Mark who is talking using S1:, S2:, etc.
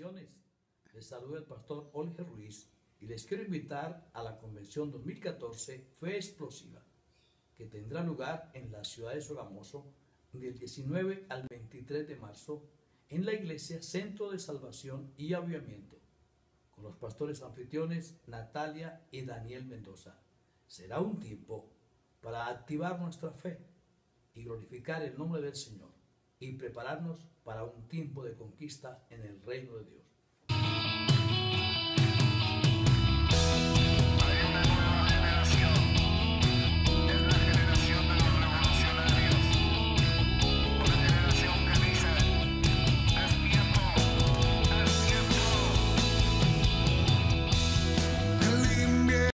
S1: bendiciones. Les saluda el pastor Olger Ruiz y les quiero invitar a la Convención 2014 Fe Explosiva, que tendrá lugar en la ciudad de Sogamoso del 19 al 23 de marzo en la iglesia Centro de Salvación y Avivamiento, con los pastores anfitriones Natalia y Daniel Mendoza. Será un tiempo para activar nuestra fe y glorificar el nombre del Señor y prepararnos para un tiempo de conquista en el reino de Dios.